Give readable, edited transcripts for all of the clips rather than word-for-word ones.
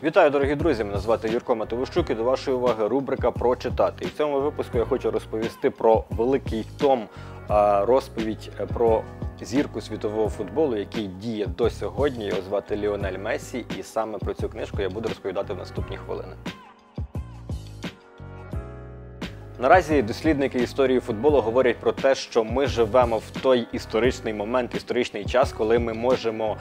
Вітаю, дорогі друзі! Мене звати Юрко Матовищук і до вашої уваги рубрика «Прочитати». І в цьому випуску я хочу розповісти про великий том, розповідь про зірку світового футболу, який діє до сьогодні. Його звати Ліонель Мессі, і саме про цю книжку я буду розповідати в наступні хвилини. Наразі дослідники історії футболу говорять про те, що ми живемо в той історичний момент, історичний час, коли ми можемо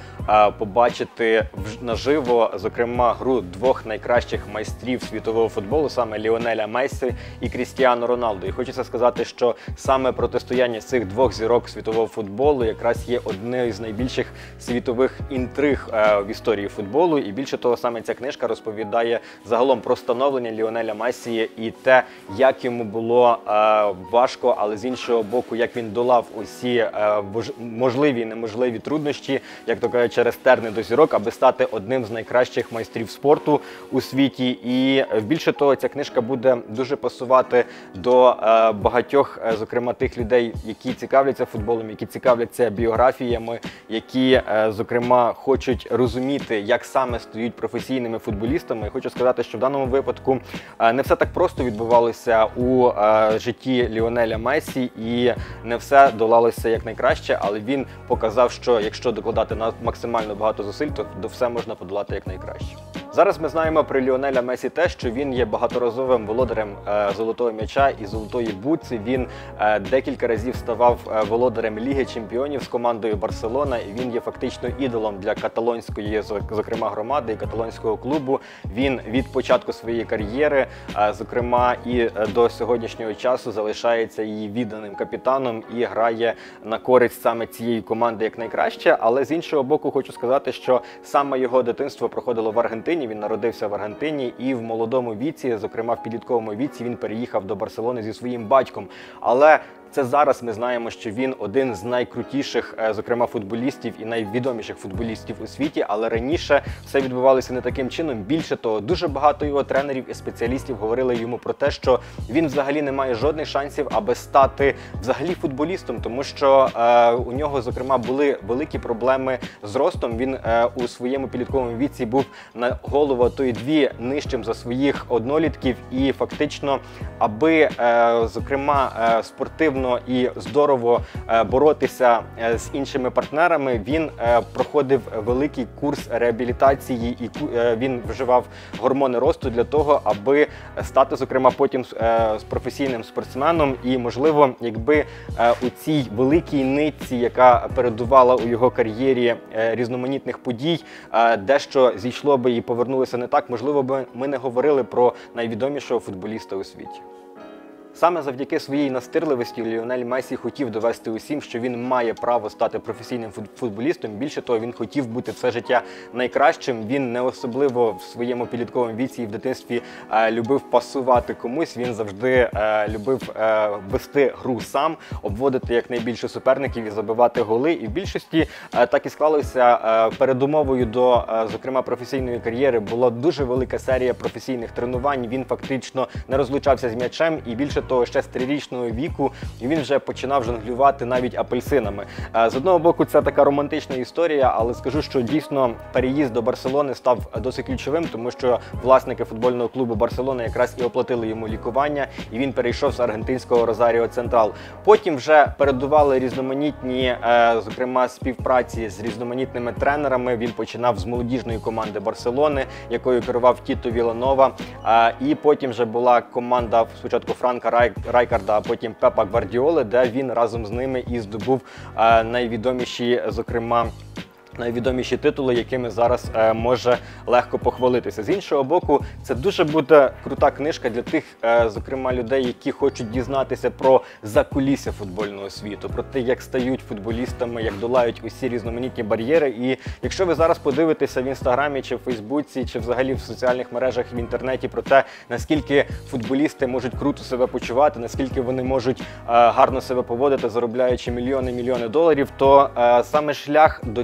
побачити наживо, зокрема, гру двох найкращих майстрів світового футболу, саме Ліонеля Мессі і Крістіану Роналду. І хочеться сказати, що саме протистояння цих двох зірок світового футболу якраз є однією з найбільших світових інтриг в історії футболу. І більше того, саме ця книжка розповідає загалом про становлення Ліонеля Мессі і те, як йому було важко, але з іншого боку, як він долав усі можливі і неможливі труднощі, як то кажуть, через терни до зірок, аби стати одним з найкращих майстрів спорту у світі. І більше того, ця книжка буде дуже пасувати до багатьох, зокрема, тих людей, які цікавляться футболом, які цікавляться біографіями, які, зокрема, хочуть розуміти, як саме стають професійними футболістами. І хочу сказати, що в даному випадку не все так просто відбувалося у житті Ліонеля Мессі, і не все долалося як найкраще, але він показав, що якщо докладати максимально багато зусиль, то все можна подолати як найкраще. Зараз ми знаємо про Ліонеля Мессі те, що він є багаторазовим володарем золотого м'яча і золотої бутси. Він декілька разів ставав володарем Ліги Чемпіонів з командою Барселона, і він є фактично ідолом для каталонської, зокрема, громади і каталонського клубу. Він від початку своєї кар'єри, зокрема, і до сьогоднішнього часу залишається її відданим капітаном і грає на користь саме цієї команди як найкраще. Але з іншого боку, хочу сказати, що саме його дитинство проходило в Аргентині. Він народився в Аргентині і в молодому віці, зокрема в підлітковому віці, він переїхав до Барселони зі своїм батьком. Але це зараз ми знаємо, що він один з найкрутіших, зокрема, футболістів і найвідоміших футболістів у світі, але раніше все відбувалося не таким чином. Більше того, дуже багато його тренерів і спеціалістів говорили йому про те, що він взагалі не має жодних шансів, аби стати взагалі футболістом, тому що у нього, зокрема, були великі проблеми з ростом. Він у своєму підлітковому віці був на голову, то й дві нижчим за своїх однолітків, і фактично, аби, зокрема, спортивно і здорово боротися з іншими партнерами, він проходив великий курс реабілітації і він вживав гормони росту для того, аби стати, зокрема, потім професійним спортсменом. І, можливо, якби у цій великій нитці, яка передувала у його кар'єрі різноманітних подій, дещо зійшло би і повернулося не так, можливо би ми не говорили про найвідомішого футболіста у світі. Саме завдяки своїй настирливості Ліонель Мессі хотів довести усім, що він має право стати професійним футболістом. Більше того, він хотів бути все життя найкращим. Він не особливо в своєму підлітковому віці і в дитинстві любив пасувати комусь. Він завжди любив вести гру сам, обводити якнайбільше суперників і забивати голи. І в більшості так і склалося. Передумовою до, зокрема, професійної кар'єри була дуже велика серія професійних тренувань. Він фактично не розлучався з м'ячем, і більше того, ще з 3-річного віку він вже починав жонглювати навіть апельсинами. З одного боку, це така романтична історія, але скажу, що дійсно переїзд до Барселони став досить ключовим, тому що власники футбольного клубу Барселона якраз і оплатили йому лікування, і він перейшов з аргентинського Розаріо Централ. Потім вже передували різноманітні, зокрема, співпраці з різноманітними тренерами. Він починав з молодіжної команди Барселони, якою керував Тіто Віланова, і потім вже була команда спочатку Франка Райкарда, а потім Пепа Гвардіоли, де він разом з ними і здобув найвідоміші, зокрема, найвідоміші титули, якими зараз може легко похвалитися. З іншого боку, це дуже буде крута книжка для тих, зокрема, людей, які хочуть дізнатися про закулісся футбольного світу, про те, як стають футболістами, як долають усі різноманітні бар'єри. І якщо ви зараз подивитеся в Інстаграмі, чи в Фейсбуці, чи взагалі в соціальних мережах і в інтернеті про те, наскільки футболісти можуть круто себе почувати, наскільки вони можуть гарно себе поводити, заробляючи мільйони доларів, то саме шлях до цього був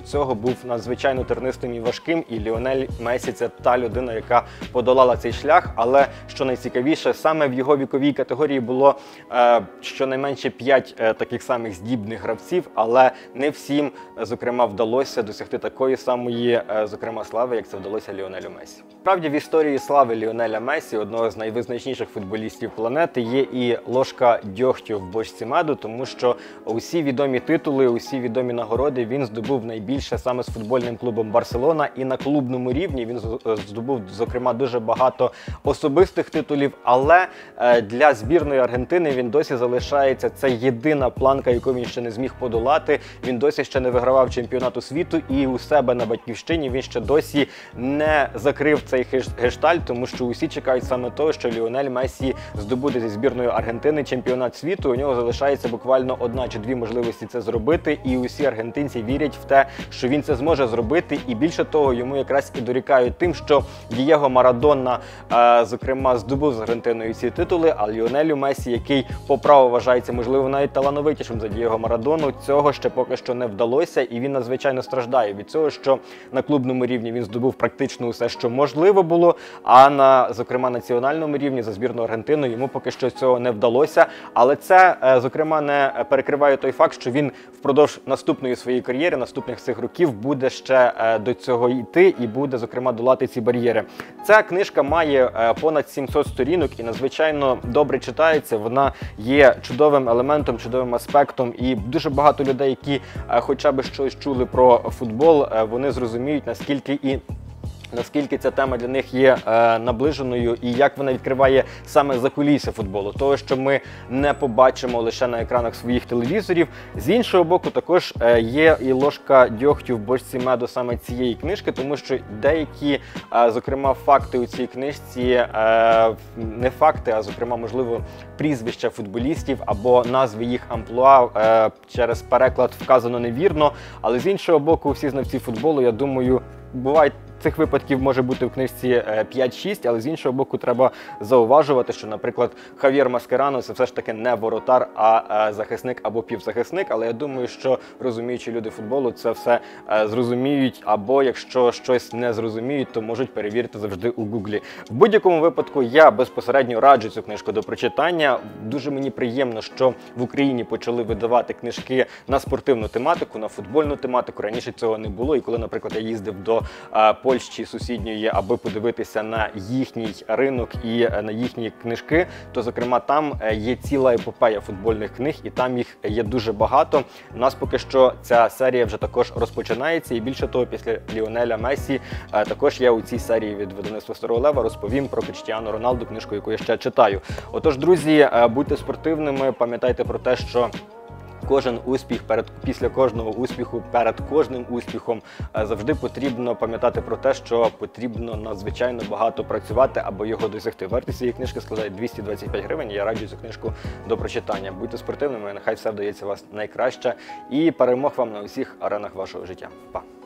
був надзвичайно тернистим і важким, і Ліонель Месі – це та людина, яка подолала цей шлях. Але, що найцікавіше, саме в його віковій категорії було щонайменше 5 таких самих здібних гравців, але не всім, зокрема, вдалося досягти такої самої, зокрема, слави, як це вдалося Ліонелю Месі. Справді, в історії слави Ліонеля Месі, одного з найвизначніших футболістів планети, є і ложка дьогтю в бочці меду, тому що усі відомі титули, усі відомі нагороди він здобув найбільше саме з футбольним клубом «Барселона», і на клубному рівні він здобув, зокрема, дуже багато особистих титулів, але для збірної Аргентини він досі залишається, це єдина планка, яку він ще не зміг подолати, він досі ще не вигравав чемпіонату світу, і у себе на батьківщині він ще досі не закрив цей гештальт, тому що усі чекають саме того, що Ліонель Месі здобуде зі збірною Аргентини чемпіонат світу. У нього залишається буквально 1 чи 2 можливості це зробити, і усі аргентинці вірять в те, що він це зможе зробити, і більше того, йому якраз і дорікають тим, що Дієго Марадона, зокрема, здобув з Аргентиною ці титули, а Ліонелю Месі, який по праву вважається, можливо, навіть талановитішим за Дієго Марадону, цього ще поки що не вдалося, і він надзвичайно страждає від цього, що на клубному рівні він здобув практично усе, що можливо було, а на, зокрема, національному рівні за збірну Аргентину йому поки що цього не вдалося. Але це, зокрема, не перекриває той факт, що він впродовж наступної своєї кар'єри, наступних цих років буде ще до цього йти і буде, зокрема, долати ці бар'єри. Ця книжка має понад 700 сторінок і надзвичайно добре читається. Вона є чудовим елементом, чудовим аспектом, і дуже багато людей, які хоча б щось чули про футбол, вони зрозуміють, наскільки ця тема для них є наближеною і як вона відкриває саме закулісся футболу. Того, що ми не побачимо лише на екранах своїх телевізорів. З іншого боку, також є і ложка дьогтю в бочці меду саме цієї книжки, тому що деякі, зокрема, факти у цій книжці, не факти, а, зокрема, можливо, прізвища футболістів або назви їх амплуа через переклад вказано невірно. Але з іншого боку, всі знавці футболу, я думаю, бувають, цих випадків може бути в книжці 5-6, але з іншого боку треба зауважувати, що, наприклад, Хав'єр Маскерано – це все ж таки не воротар, а захисник або півзахисник, але я думаю, що розуміючі люди футболу це все зрозуміють, або якщо щось не зрозуміють, то можуть перевірити завжди у Гуглі. В будь-якому випадку я безпосередньо раджу цю книжку до прочитання. Дуже мені приємно, що в Україні почали видавати книжки на спортивну тематику, на футбольну тематику. Раніше цього не було, і коли, наприклад, я їздив до Польщі сусідньої, аби подивитися на їхній ринок і на їхні книжки, то, зокрема, там є ціла епопея футбольних книг, і там їх є дуже багато. У нас поки що ця серія вже також розпочинається, і більше того, після Ліонеля Месі також я у цій серії від видавництва Старого Лева розповім про Кріштіану Роналду, книжку, яку я ще читаю. Отож, друзі, будьте спортивними, пам'ятайте про те, що кожен успіх, після кожного успіху, перед кожним успіхом завжди потрібно пам'ятати про те, що потрібно надзвичайно багато працювати, аби його досягти. Вартість цієї книжки складає 225 гривень, я раджу цю книжку до прочитання. Будьте спортивними, нехай все вдається у вас найкраще, і перемог вам на усіх аренах вашого життя. Па!